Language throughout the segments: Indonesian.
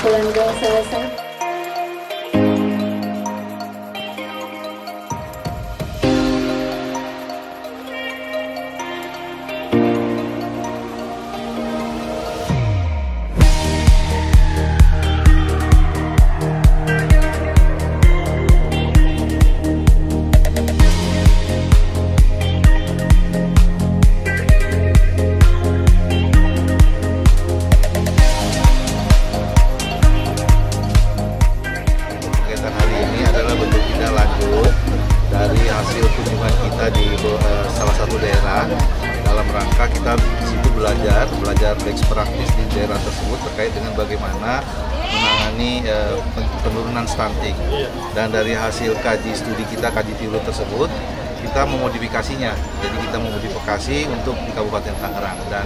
Tulunggong Salsa. Dari hasil kunjungan kita di salah satu daerah, dalam rangka kita di situ belajar best practice di daerah tersebut terkait dengan bagaimana menangani penurunan stunting. Dan dari hasil kaji studi kita, kaji tilu tersebut, kita memodifikasinya. Jadi kita memodifikasi untuk di Kabupaten Tangerang. Dan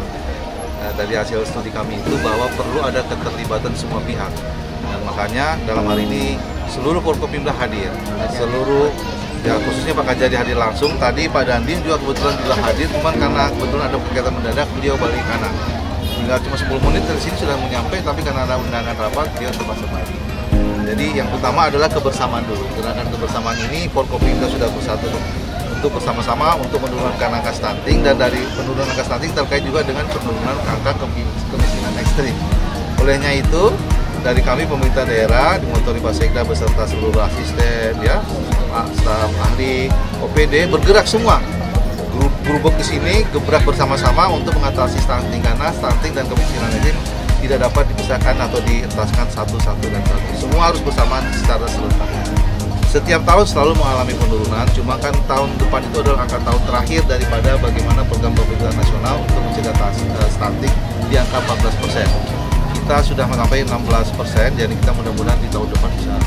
dari hasil studi kami itu bahwa perlu ada keterlibatan semua pihak. Dan makanya dalam hal ini seluruh Forkopimda hadir, seluruh ya khususnya Pak Kajari hadir langsung. Tadi Pak Dandim juga kebetulan juga hadir, cuman karena kebetulan ada kegiatan mendadak beliau balik kanan. Tinggal cuma 10 menit dari sini sudah menyampai, tapi karena ada undangan rapat dia termasuk lagi. Jadi yang utama adalah kebersamaan dulu. Gerakan kebersamaan ini Forkopimda sudah bersatu untuk bersama-sama untuk menurunkan angka stunting, dan dari penurunan angka stunting terkait juga dengan penurunan angka kemiskinan ekstrim. Olehnya itu dari kami pemerintah daerah dimotori Pak Sekda beserta seluruh asisten, ya, staf ahli, OPD bergerak semua, gerubuk di sini, gebrak bersama-sama untuk mengatasi stunting, karena stunting dan kemiskinan ini tidak dapat dipisahkan atau dientaskan satu-satu dan satu. Semua harus bersamaan secara serentak. Setiap tahun selalu mengalami penurunan, cuma kan tahun depan itu adalah angka tahun terakhir daripada bagaimana program pemerintah nasional untuk mencegah stunting di angka 14%. Kita sudah mencapai 16%, jadi kita mudah-mudahan di tahun depan bisa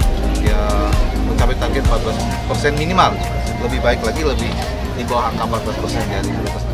ya mencapai target 14% minimal. Lebih baik lagi, lebih di bawah angka 14% dari prioritas.